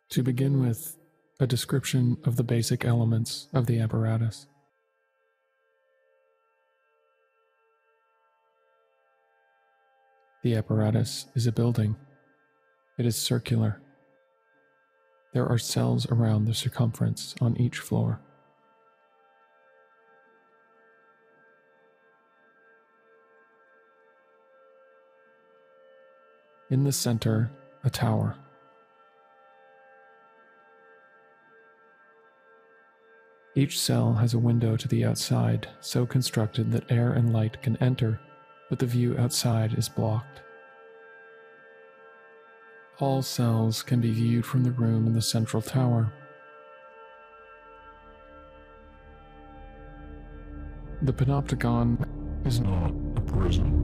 To begin with, a description of the basic elements of the apparatus. The apparatus is a building. It is circular. There are cells around the circumference on each floor. In the center, a tower. Each cell has a window to the outside, so constructed that air and light can enter, but the view outside is blocked. All cells can be viewed from the room in the central tower. The panopticon is not a prison.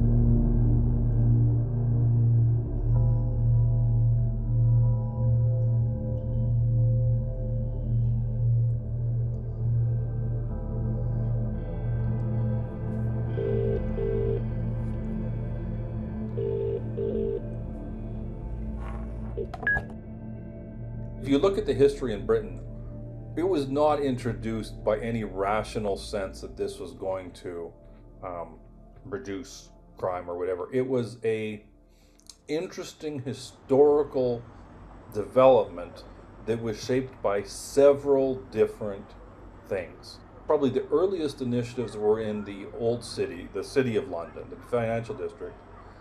If you look at the history in Britain, it was not introduced by any rational sense that this was going to reduce crime or whatever. It was a interesting historical development that was shaped by several different things. Probably the earliest initiatives were in the old city, the city of London, the financial district,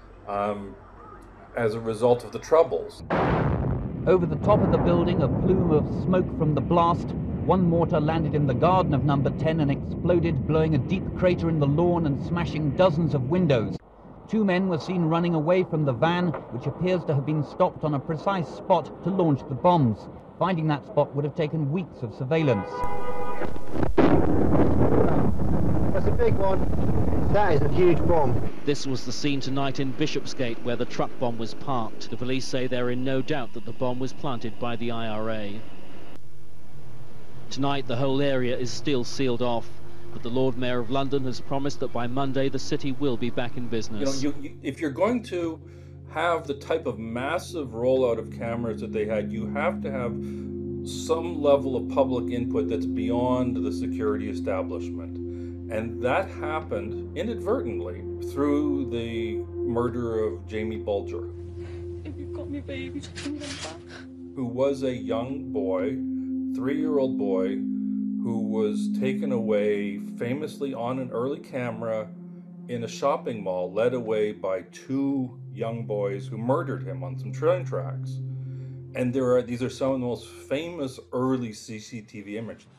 as a result of the Troubles. Over the top of the building, a plume of smoke from the blast. One mortar landed in the garden of number 10 and exploded, blowing a deep crater in the lawn and smashing dozens of windows. 2 men were seen running away from the van, which appears to have been stopped on a precise spot to launch the bombs. Finding that spot would have taken weeks of surveillance. That's a big one. That is a huge bomb. This was the scene tonight in Bishopsgate where the truck bomb was parked. The police say they're in no doubt that the bomb was planted by the IRA. Tonight the whole area is still sealed off, but the Lord Mayor of London has promised that by Monday the city will be back in business. If you're going to have the type of massive rollout of cameras that they had, you have to have some level of public input that's beyond the security establishment. And that happened inadvertently through the murder of Jamie Bulger. You've got me, baby. Who was a young boy, 3-year-old boy, who was taken away famously on an early camera in a shopping mall, led away by 2 young boys who murdered him on some train tracks. And these are some of the most famous early CCTV images.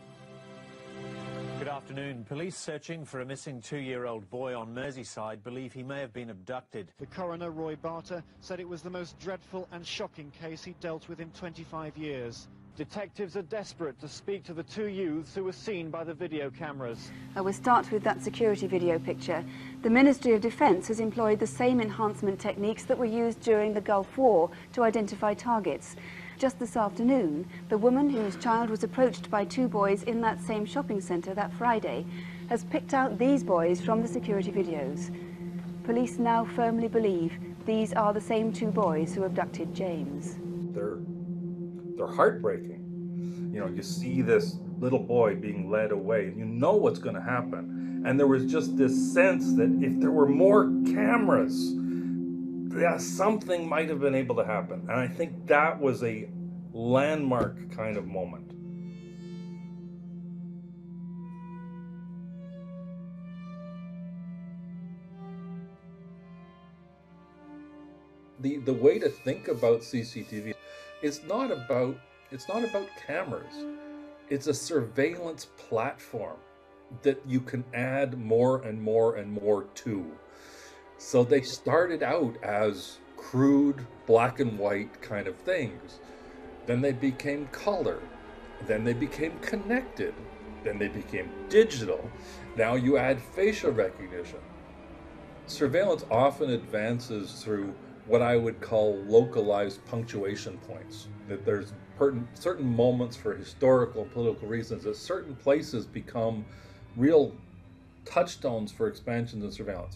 Good afternoon. Police searching for a missing 2-year-old boy on Merseyside believe he may have been abducted. The coroner, Roy Barter, said it was the most dreadful and shocking case he'd dealt with in 25 years. Detectives are desperate to speak to the 2 youths who were seen by the video cameras. We'll start with that security video picture. The Ministry of Defence has employed the same enhancement techniques that were used during the Gulf War to identify targets. Just this afternoon, the woman whose child was approached by 2 boys in that same shopping centre that Friday has picked out these boys from the security videos. Police now firmly believe these are the same 2 boys who abducted James. They're heartbreaking. You see this little boy being led away, and you know what's going to happen. And there was just this sense that if there were more cameras, something might have been able to happen. And I think that was a landmark kind of moment. The way to think about CCTV, it's not about cameras. It's a surveillance platform that you can add more and more and more to. So they started out as crude black and white kind of things. Then they became color. Then they became connected. Then they became digital. Now you add facial recognition. Surveillance often advances through what I would call localized punctuation points. That there's certain moments for historical and political reasons that certain places become real touchstones for expansions in surveillance.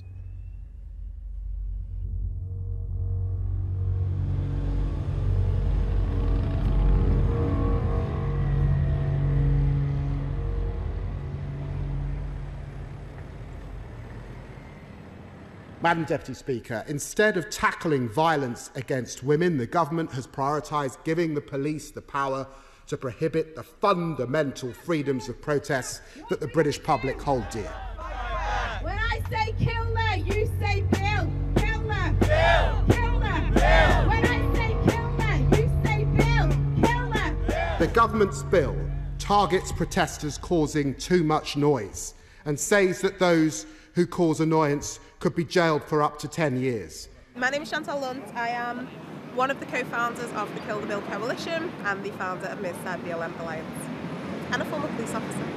Madam Deputy Speaker, instead of tackling violence against women, the government has prioritised giving the police the power to prohibit the fundamental freedoms of protest that the British public hold dear. When I say kill her, you say Bill. Kill her. Bill. Kill her. Bill. When I say kill her, you say Bill. Kill her. The government's bill targets protesters causing too much noise and says that those who cause annoyance could be jailed for up to 10 years. My name is Chantal Lunt. I am one of the co-founders of the Kill the Bill Coalition and the founder of Merseyside BLM Alliance, and a former police officer.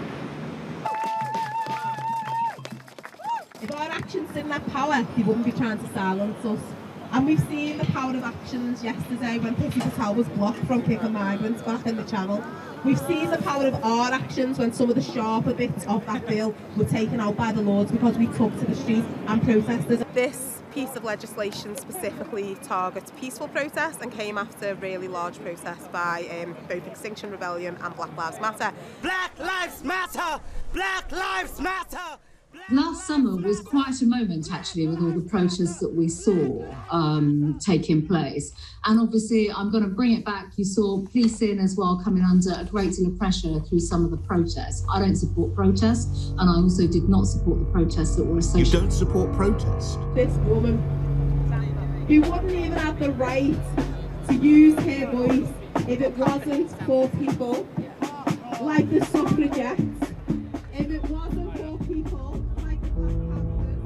If our actions didn't have power, they wouldn't be trying to silence us. And we've seen the power of actions yesterday when Pity Patel was blocked from kicking migrants back in the Channel. We've seen the power of our actions when some of the sharper bits of that bill were taken out by the Lords because we took to the streets and protested. This piece of legislation specifically targets peaceful protests and came after really large protests by both Extinction Rebellion and Black Lives Matter. Black Lives Matter! Black Lives Matter! Last summer was quite a moment, actually, with all the protests that we saw taking place. And obviously, I'm going to bring it back. You saw policing as well coming under a great deal of pressure through some of the protests. I don't support protests, and I also did not support the protests that were associated. You don't support protest? This woman, who wouldn't even have the right to use her voice if it wasn't for people like the suffragettes, if it wasn't for people like the Black Panthers.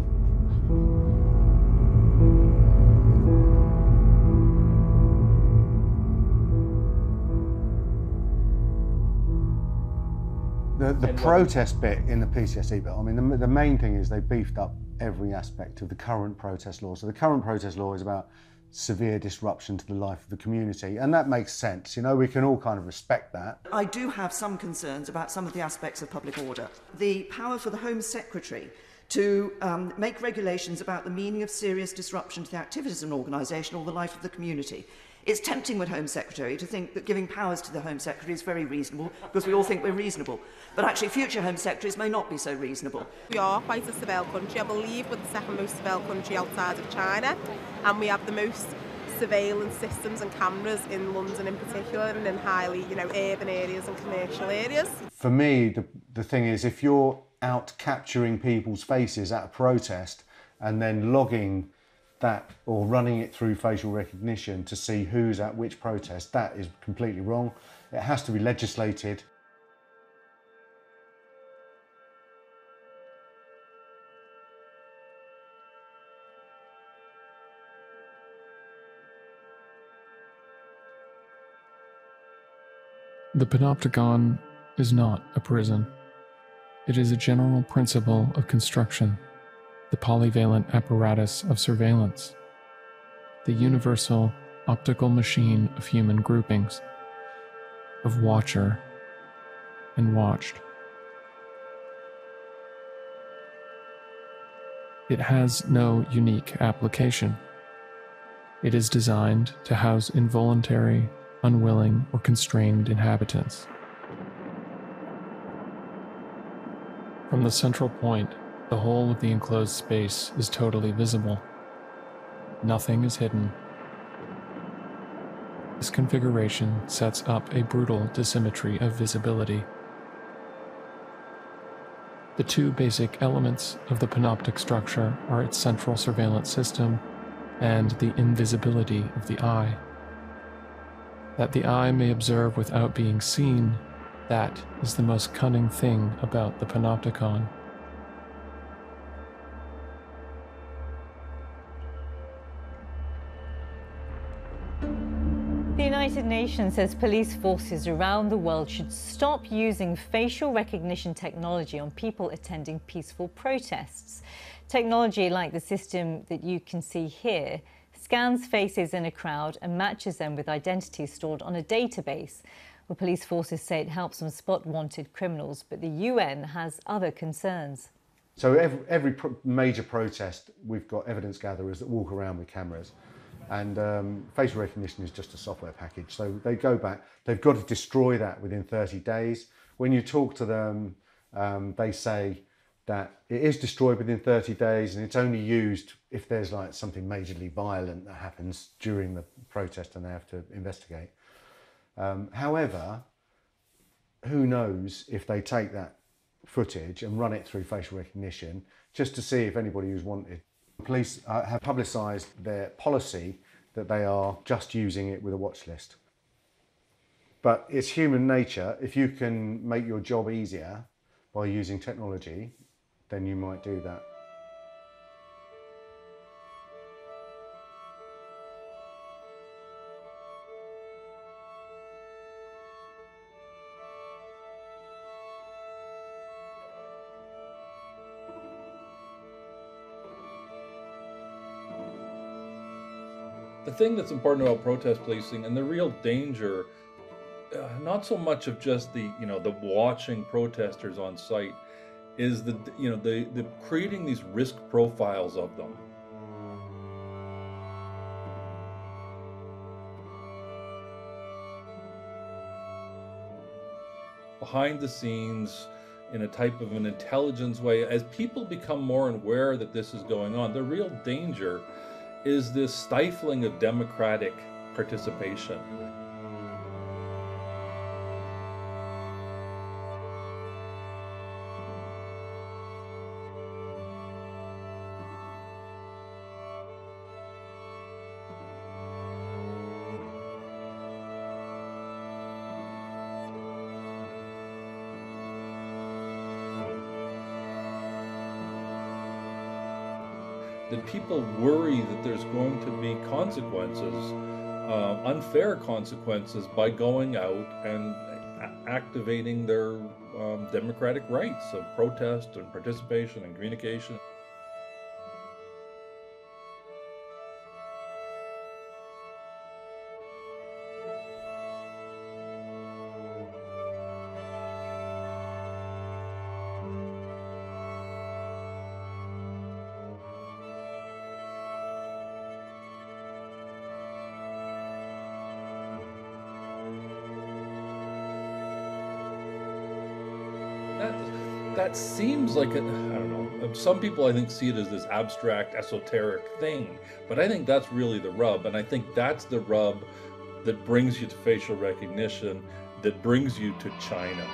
The protest bit in the PCSE bill, I mean, the main thing is they beefed up every aspect of the current protest law. So the current protest law is about severe disruption to the life of the community, and that makes sense. You know, we can all kind of respect that. I do have some concerns about some of the aspects of public order. The power for the Home Secretary to make regulations about the meaning of serious disruption to the activities of an organisation or the life of the community. It's tempting with Home Secretary to think that giving powers to the Home Secretary is very reasonable because we all think we're reasonable. But actually future Home Secretaries may not be so reasonable. We are quite a surveilled country. I believe we're the second most surveilled country outside of China, and we have the most surveillance systems and cameras in London in particular and in highly, urban areas and commercial areas. For me, the thing is, if you're out capturing people's faces at a protest and then logging that or running it through facial recognition to see who's at which protest, that is completely wrong. It has to be legislated. The panopticon is not a prison. It is a general principle of construction, the polyvalent apparatus of surveillance, the universal optical machine of human groupings, of watcher and watched. It has no unique application. It is designed to house involuntary, unwilling, or constrained inhabitants. From the central point, the whole of the enclosed space is totally visible. Nothing is hidden. This configuration sets up a brutal dissymmetry of visibility. The two basic elements of the panoptic structure are its central surveillance system and the invisibility of the eye. That the eye may observe without being seen, that is the most cunning thing about the panopticon. The United Nations says police forces around the world should stop using facial recognition technology on people attending peaceful protests. Technology like the system that you can see here scans faces in a crowd and matches them with identities stored on a database. Well, police forces say it helps them spot wanted criminals, but the UN has other concerns. So every major protest, we've got evidence gatherers that walk around with cameras. And facial recognition is just a software package. So they go back, they've got to destroy that within 30 days. When you talk to them, they say that it is destroyed within 30 days and it's only used if there's like something majorly violent that happens during the protest and they have to investigate. However, who knows if they take that footage and run it through facial recognition just to see if anybody who's wanted. Police have publicised their policy that they are just using it with a watch list. But it's human nature. If you can make your job easier by using technology, then you might do that. The thing that's important about protest policing and the real danger, not so much of just the watching protesters on site, is the creating these risk profiles of them. Behind the scenes, in a type of an intelligence way, as people become more aware that this is going on, the real danger is this stifling of democratic participation. That people worry that there's going to be consequences, unfair consequences, by going out and activating their democratic rights of protest and participation and communication. That seems like I don't know, some people I think see it as this abstract, esoteric thing, but I think that's really the rub, and I think that's the rub that brings you to facial recognition, that brings you to China.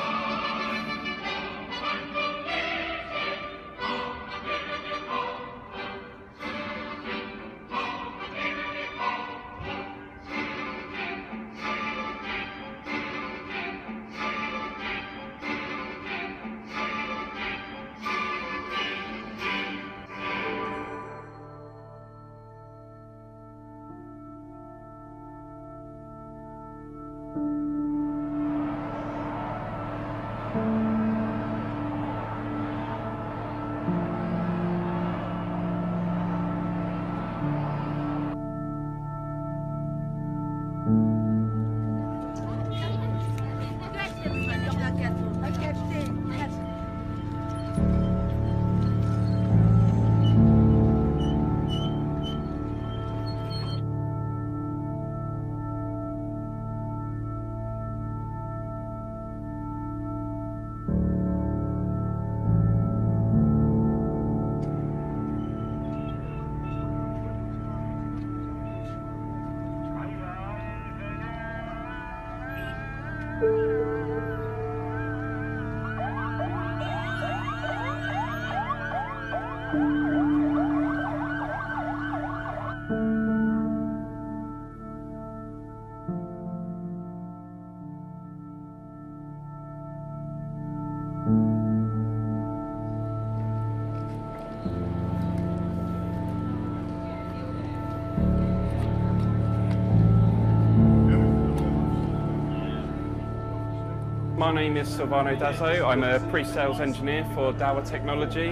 My name is Silvano Dazzo. I'm a pre-sales engineer for Dower Technology.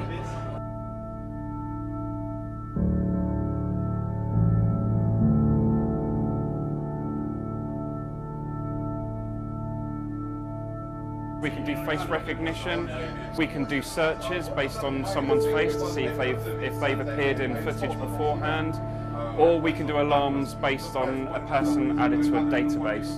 We can do face recognition. We can do searches based on someone's face to see if they've appeared in footage beforehand, or we can do alarms based on a person added to a database.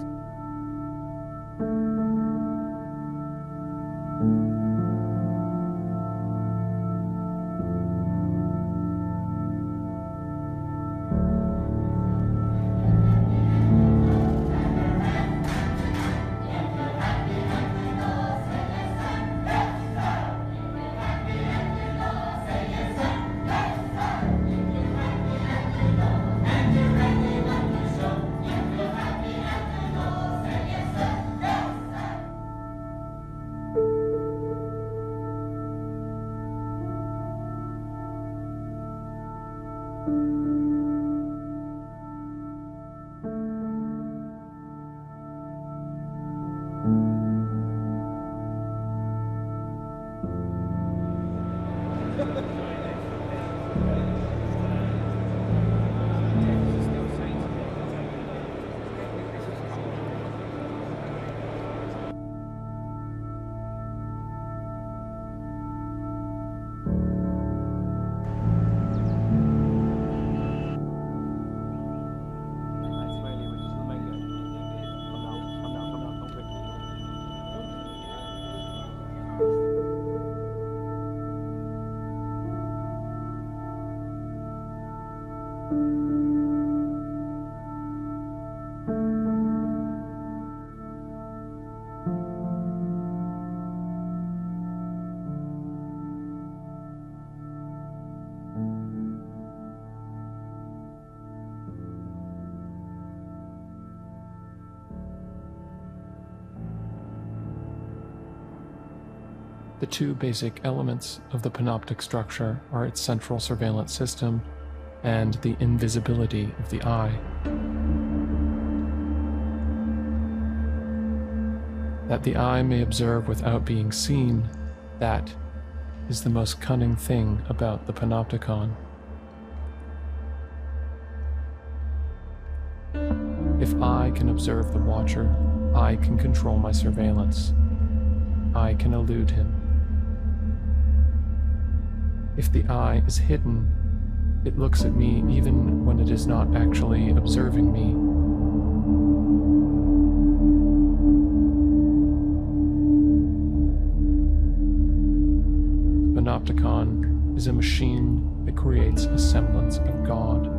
The two basic elements of the panoptic structure are its central surveillance system and the invisibility of the eye. That the eye may observe without being seen, that is the most cunning thing about the panopticon. If I can observe the watcher, I can control my surveillance. I can elude him. If the eye is hidden, it looks at me even when it is not actually observing me. The panopticon is a machine that creates a semblance of God.